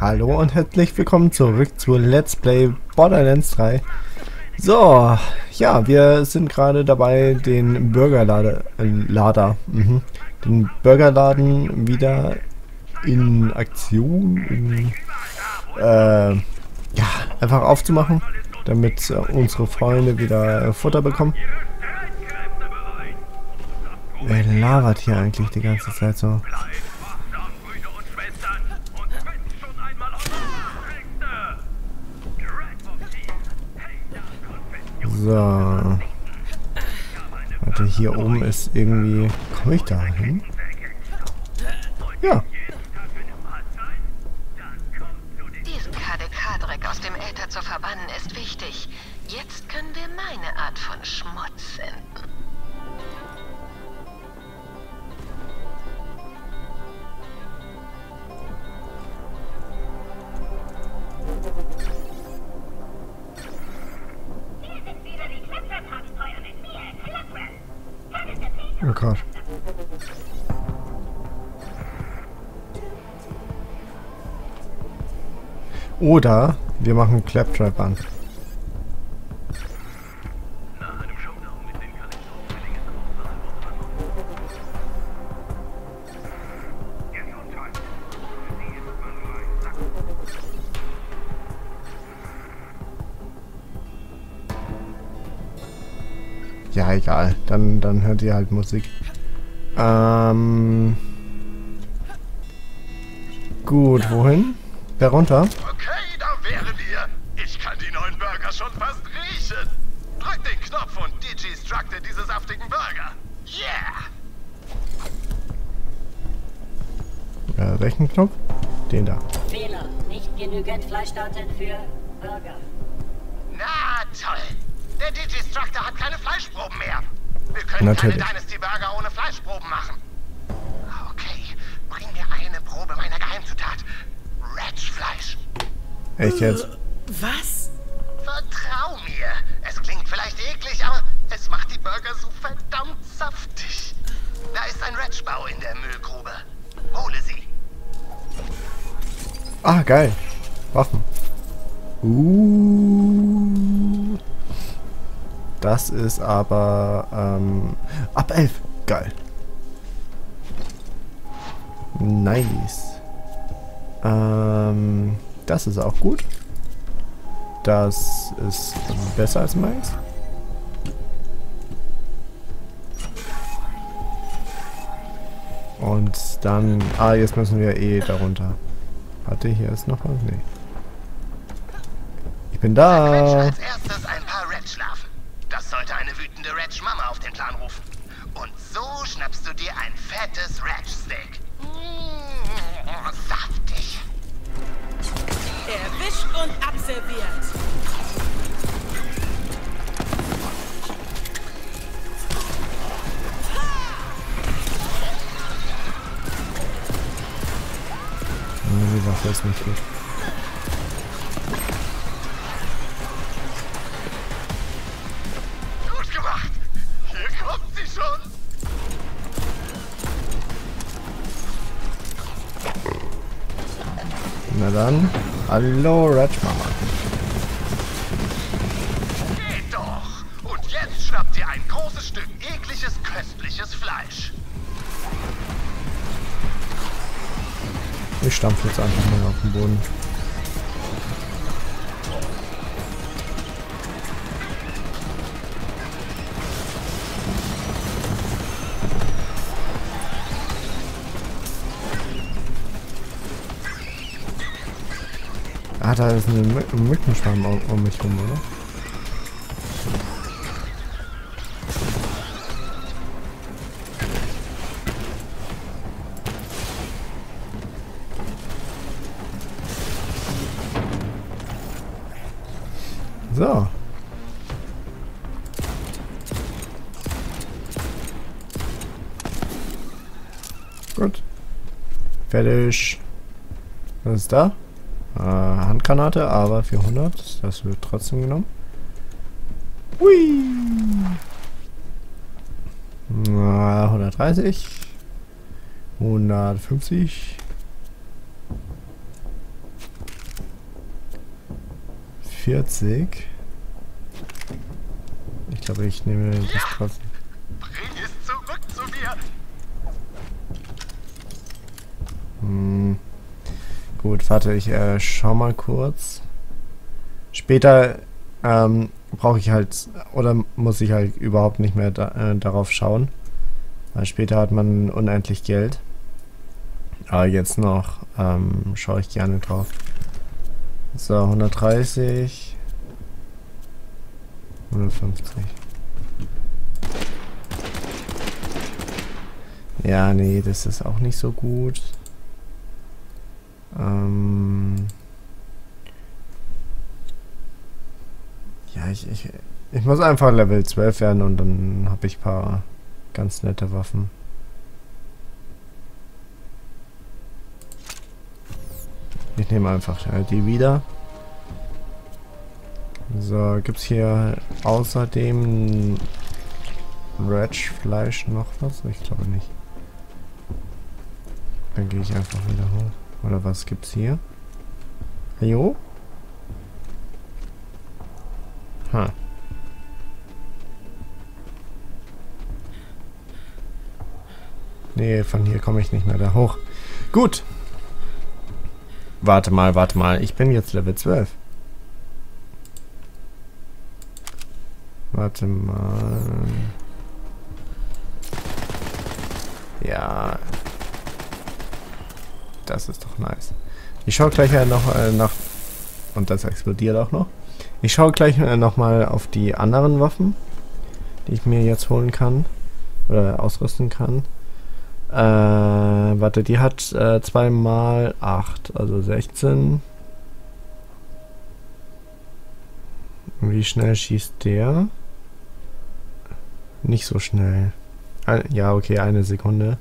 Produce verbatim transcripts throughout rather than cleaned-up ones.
Hallo und herzlich willkommen zurück zu Let's Play Borderlands drei. So, ja, wir sind gerade dabei, den Burgerlader, äh, Lader, mhm, den Burgerladen wieder in Aktion, in, äh, ja, einfach aufzumachen, damit äh, unsere Freunde wieder äh, Futter bekommen. Wer labert hier eigentlich die ganze Zeit so? So. Warte, hier oben ist irgendwie... Komme ich da hin? Ja. Diesen K D K-Dreck aus dem Äther zu verbannen ist wichtig. Jetzt können wir meine Art von Schmutz senden. Oh Gott. Oder wir machen Claptrap an. Ja, egal. Dann, dann hört ihr halt Musik. Ähm. Gut, wohin? Wer runter? Okay, da wären wir. Ich kann die neuen Burger schon fast riechen. Drück den Knopf und destructe diese saftigen Burger. Yeah! Äh, welchen Knopf? Den da. Fehler. Nicht genügend Fleischdaten für Burger. Na toll. Der Destructor hat keine Fleischproben mehr. Wir können Natürlich. keine Dynasty Burger ohne Fleischproben machen. Okay, bring mir eine Probe meiner Geheimzutat. Ratchfleisch. Echt jetzt? Was? Vertrau mir. Es klingt vielleicht eklig, aber es macht die Burger so verdammt saftig. Da ist ein Ratchbau in der Müllgrube. Hole sie. Ah, geil. Waffen. Uh. Das ist aber ähm, ab elf. Geil. Nice. Ähm, das ist auch gut. Das ist besser als meins. Und dann... Ah, jetzt müssen wir eh darunter. Warte, hier ist noch was? Nee. Ich bin da. Quetsche als erstes ein paar Ratch schlafen. Das sollte eine wütende Ratch-Mama auf den Plan rufen. Und so schnappst du dir ein fettes Ratch-Steak. Mmh, saftig. Erwischt und abserviert. Die Waffe ist nicht gut. Gut gemacht. Hier kommt sie schon. Na dann. Hallo, Ratchmama. Geht doch. Und jetzt schnappt ihr ein großes Stück ekliges, köstliches Fleisch. Ich stampfe jetzt einfach mal auf den Boden. Ah, da ist ein Mü Mückenschwarm um, um mich rum, oder? So. Gut. Fertig. Was ist da? Äh, Handgranate, aber vierhundert. Das wird trotzdem genommen. Hui. Na, hundertdreißig. hundertfünfzig. vierzig. Ich glaube, ich nehme das Ja. trotzdem. Bring es zurück zu mir. Hm. Gut, warte, ich äh, schau mal kurz. Später ähm, brauche ich halt, oder muss ich halt überhaupt nicht mehr da, äh, darauf schauen. Weil später hat man unendlich Geld. Aber jetzt noch ähm, schaue ich gerne drauf. So, hundertdreißig. hundertfünfzig. Ja, nee, das ist auch nicht so gut. Ähm ja, ich, ich, ich muss einfach Level zwölf werden und dann habe ich ein paar ganz nette Waffen. Ich nehme einfach äh, die wieder. So, gibt's hier außerdem Ratch-Fleisch noch was? Ich glaube nicht. Dann gehe ich einfach wieder hoch. Oder was gibt's hier? Jo? Ha. Nee, von hier komme ich nicht mehr da hoch. Gut. Warte mal, warte mal. Ich bin jetzt Level zwölf. Warte mal. Ja. Das ist doch nice. Ich schaue gleich äh, noch äh, nach... Und das explodiert auch noch. Ich schaue gleich äh, nochmal auf die anderen Waffen, die ich mir jetzt holen kann. Oder ausrüsten kann. Äh, warte, die hat äh, zwei mal acht, also sechzehn. Wie schnell schießt der? Nicht so schnell. Ein, ja, okay, eine Sekunde.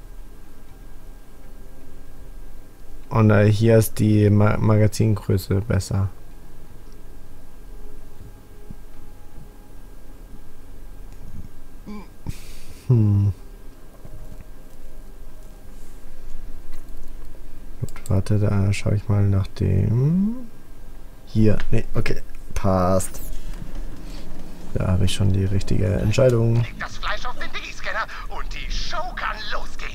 Und äh, hier ist die Ma Magazingröße besser. Hm. Gut, warte, da schaue ich mal nach dem. Hier, nee, okay, passt. Da habe ich schon die richtige Entscheidung. Leg das Fleisch auf den Digi-Scanner und die Show kann losgehen.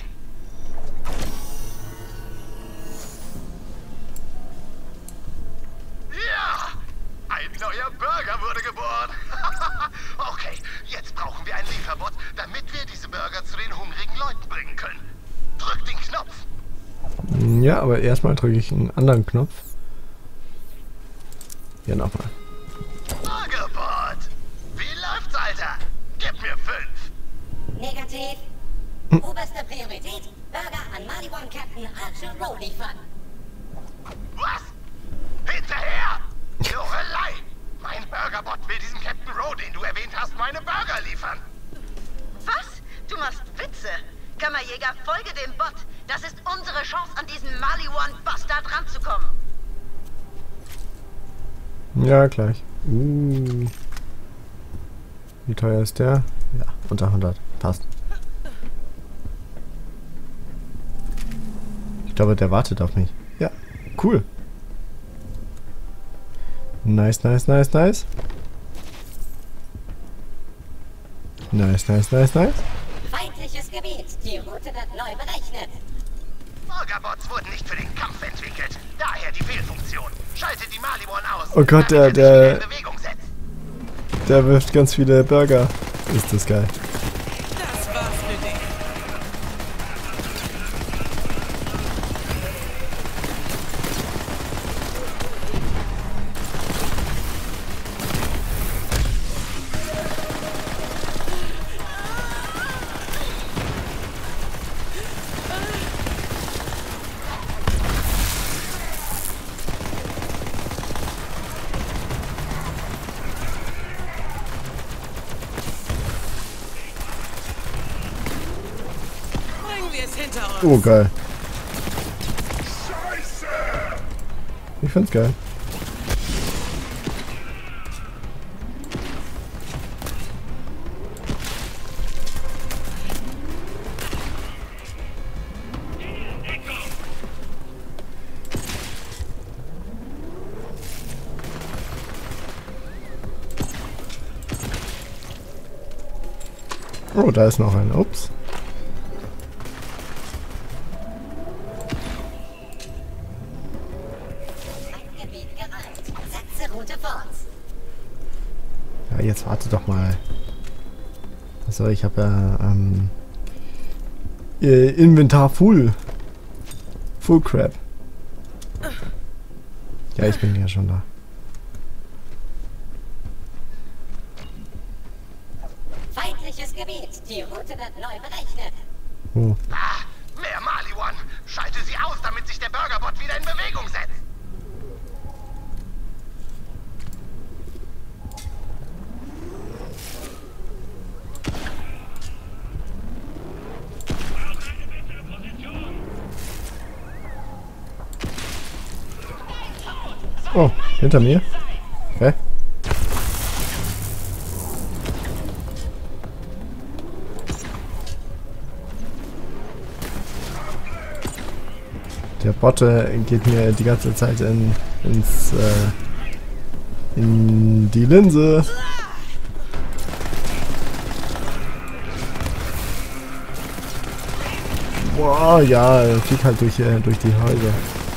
Ja! Ein neuer Burger wurde geboren. Okay, jetzt brauchen wir einen Lieferbot, damit wir diese Burger zu den hungrigen Leuten bringen können. Drück den Knopf. Ja, aber erstmal drücke ich einen anderen Knopf. Hier nochmal. Burgerbot! Wie läuft's, Alter? Gib mir fünf. Negativ. Oberste Priorität, Burger an Maliwan Captain Archer Rowe liefern. Was? Hinterher! Lorelei! Mein Burgerbot will diesem Captain Rowe, den du erwähnt hast, meine Burger liefern. Was? Du machst Witze? Kammerjäger, folge dem Bot. Das ist unsere Chance, an diesen Maliwan-Bastard ranzukommen. Ja, gleich. Uh. Wie teuer ist der? Ja, unter hundert. Passt. Ich glaube, der wartet auf mich. Ja, cool. Nice, nice, nice, nice. Nice, nice, nice, nice. Feindliches Gebiet. Die Route wird neu berechnet. Burgerbots wurden nicht für den Kampf entwickelt. Daher die Fehlfunktion. Schalte die Maliwan aus. Oh Gott, der, damit er sich der, in Bewegung setzt. der wirft ganz viele Burger. Ist das geil. Das war's für dich. Bringen wir es hinter uns. Oh, geil. Ich find's geil. Oh, da ist noch ein. Ups. Gebiet geräumt. Setze Route fort. Ja, jetzt warte doch mal. Achso, ich habe ja ähm, äh, Inventar full. Full Crap. Ja, ich bin ja schon da. Feindliches Gebiet. Die Route wird neu berechnet. Oh. Ah, mehr Mali One. Schalte sie aus, damit sich der Burgerbot wieder in Bewegung setzt. Oh, hinter mir? Hä? Der Botte geht mir die ganze Zeit in, ins, äh, in die Linse. Boah, ja, er fliegt halt durch, äh, durch die Häuser.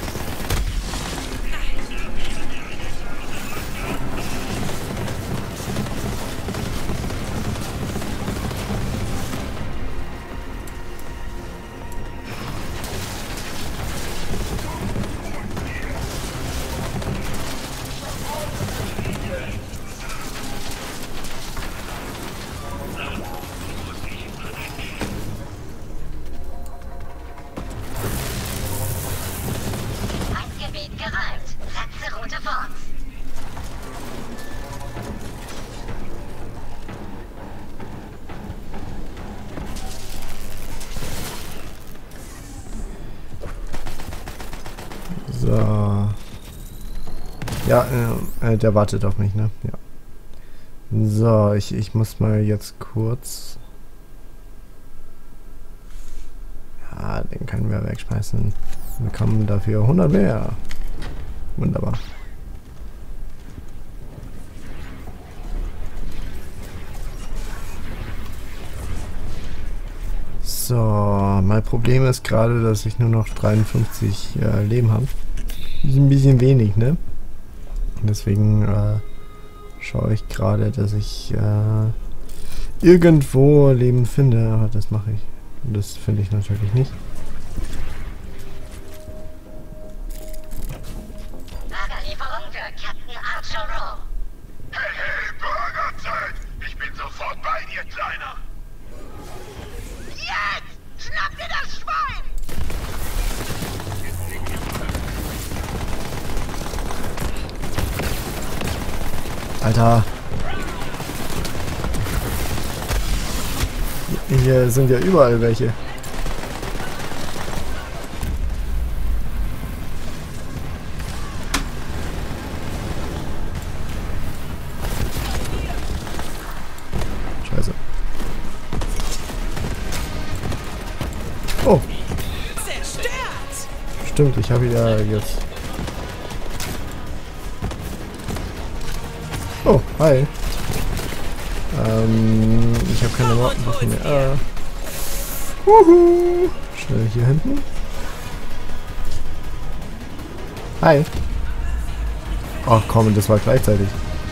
Gebiet geräumt. Setze Route fort. So. Ja, äh, der wartet auf mich, ne? Ja. So, ich, ich muss mal jetzt kurz... Ja, den können wir wegschmeißen. Wir bekommen dafür hundert mehr. Wunderbar. So, mein Problem ist gerade, dass ich nur noch dreiundfünfzig äh, Leben habe. Das ist ein bisschen wenig, ne? Deswegen äh, schaue ich gerade, dass ich äh, irgendwo Leben finde, aber das mache ich. Und das finde ich natürlich nicht. Burgerlieferung für Captain Archer Rowe. Hey, hey, Burgerzeit! Ich bin sofort bei dir, Kleiner! Jetzt! Schnapp dir das Schwein! Alter! Hier sind ja überall welche. Scheiße. Oh, Zerstört! stimmt, ich habe ja jetzt... Oh, hi. Ähm, ich habe keine Waffen mehr. Ah. Uhu. Schnell hier hinten. Hi. Ach komm, das war gleichzeitig.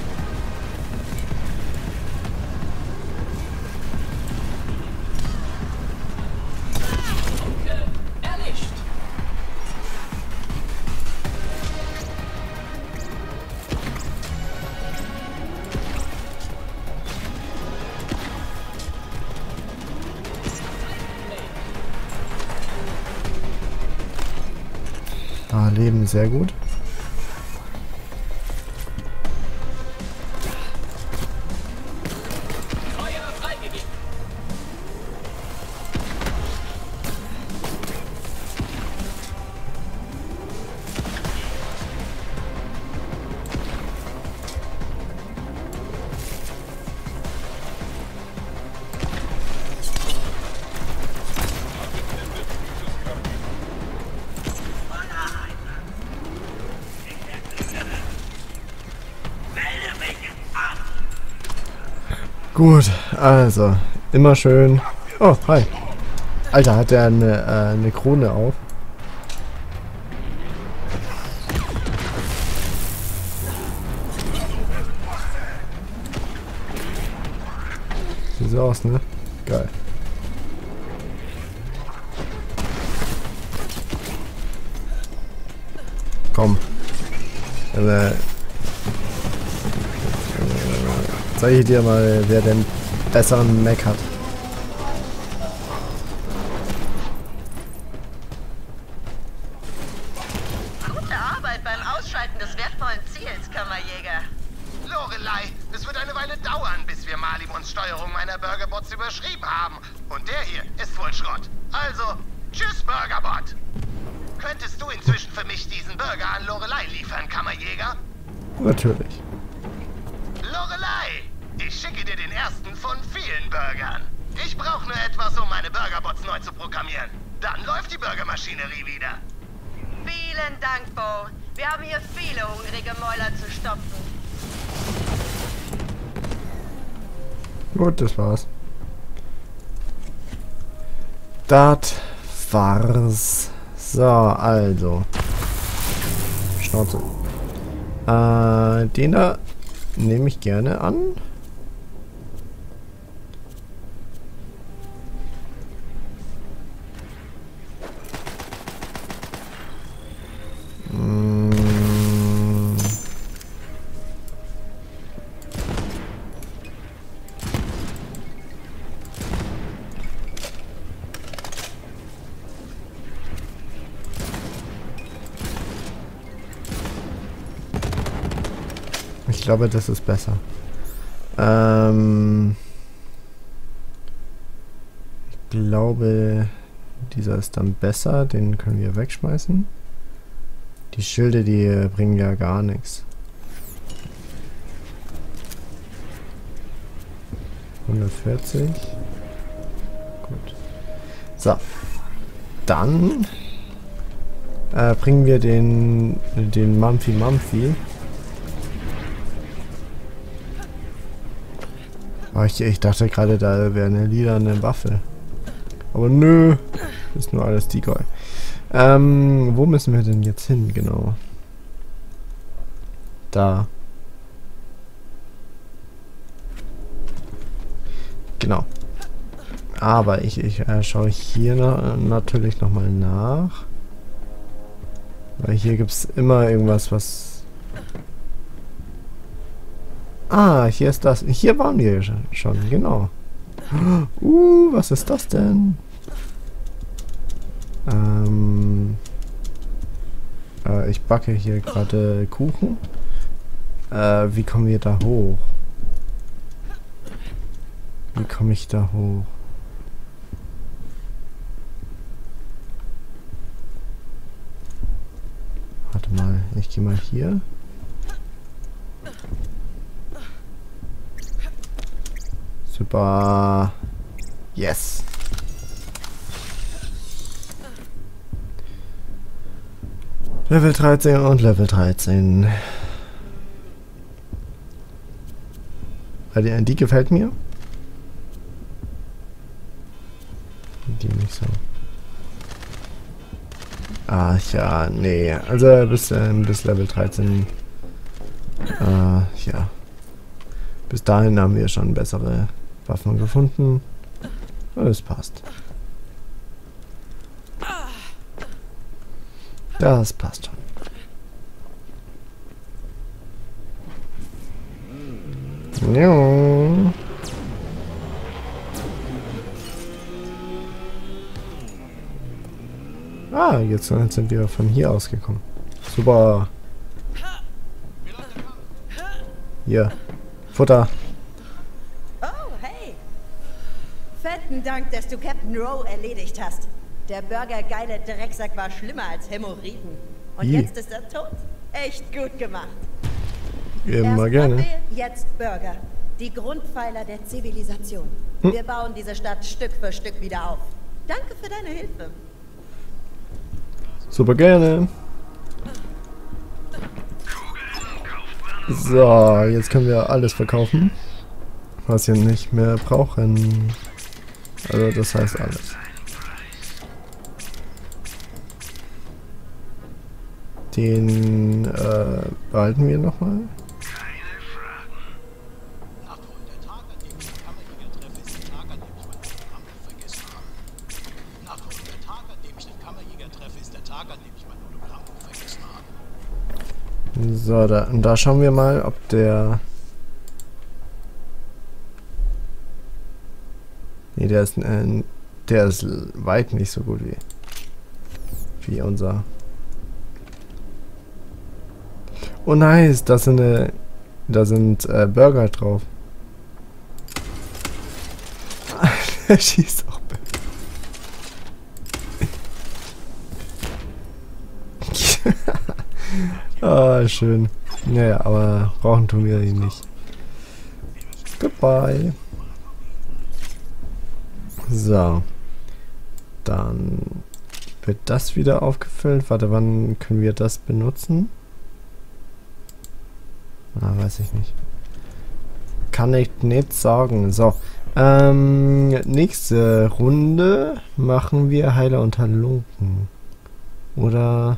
Ah, Leben, sehr gut. Gut, also, Immer schön. Oh, hi. Alter, hat der eine, äh, eine Krone auf? Sieht so aus, ne? Geil. Komm. Äh, äh, zeige ich dir mal, wer den besseren Mac hat. Gute Arbeit beim Ausschalten des wertvollen Ziels, Kammerjäger. Lorelei, es wird eine Weile dauern, bis wir Malibons Steuerung meiner Burgerbots überschrieben haben. Und der hier ist wohl Schrott. Also, tschüss, Burgerbot. Könntest du inzwischen für mich diesen Burger an Lorelei liefern, Kammerjäger? Natürlich. Lorelei, ich schicke dir den ersten von vielen Burgern. Ich brauche nur etwas, um meine Burgerbots neu zu programmieren. Dann läuft die Burgermaschinerie wieder. Vielen Dank, Bo. Wir haben hier viele hungrige Mäuler zu stopfen. Gut, das war's. Das war's. So, also. Schnauze. Äh, den da nehme ich gerne an. Mm. Ich glaube, das ist besser. Ähm ich glaube, dieser ist dann besser. Den können wir wegschmeißen. Die Schilde, die bringen ja gar nichts. hundertvierzig. Gut. So. Dann äh, bringen wir den, den Mamphi Mamphi. Oh, ich, ich dachte gerade, da wäre eine lilane Waffe. Aber nö. Ist nur alles Decoy. Ähm, wo müssen wir denn jetzt hin, genau? Da. Genau. Aber ich, ich äh, schaue hier na, natürlich nochmal nach. Weil hier gibt es immer irgendwas, was... Ah, hier ist das. Hier waren wir schon, genau. Uh, was ist das denn? Ähm, äh, ich backe hier gerade Kuchen. Äh, wie kommen wir da hoch? Wie komme ich da hoch? Warte mal, ich gehe mal hier. Super. Yes. Level dreizehn und Level dreizehn. Die, die gefällt mir. Die nicht so. Ach ja, nee. Also bis, äh, bis Level dreizehn. Äh, ja. Bis dahin haben wir schon bessere Waffen gefunden. Das passt. Das passt schon. Ja. Ah, jetzt sind wir von hier aus gekommen. Super. Hier. Futter. Oh, hey. Fetten Dank, dass du Captain Rowe erledigt hast. Der burgergeile Drecksack war schlimmer als Hämorrhoiden. Und I. jetzt ist er tot. Echt gut gemacht. Immer Erst gerne. Kaffee, jetzt Burger. Die Grundpfeiler der Zivilisation. Hm. Wir bauen diese Stadt Stück für Stück wieder auf. Danke für deine Hilfe. Super gerne. So, jetzt können wir alles verkaufen, was wir nicht mehr brauchen. Also das heißt alles. Den äh, behalten wir nochmal. So, da, und da schauen wir mal, ob der... Nee, der ist, äh, der ist weit nicht so gut wie, wie unser. Oh nice, da sind, äh, da sind äh, Burger drauf. Der schießt auch Burger. Ah, schön. Naja, aber brauchen tun wir ihn nicht. Goodbye. So. Dann wird das wieder aufgefüllt. Warte, wann können wir das benutzen? Ah, weiß ich nicht. Kann ich nicht sagen. So. Ähm, nächste Runde machen wir Heiler und Halunken. Oder...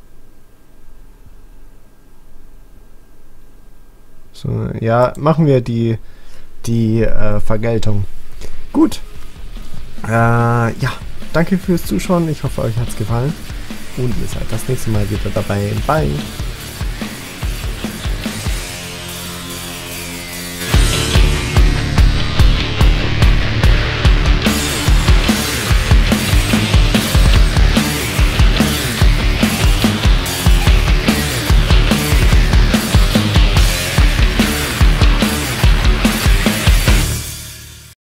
So, ja, machen wir die, die äh, Vergeltung. Gut. Äh, ja, danke fürs Zuschauen. Ich hoffe, euch hat es gefallen. Und ihr seid das nächste Mal wieder dabei. Bye.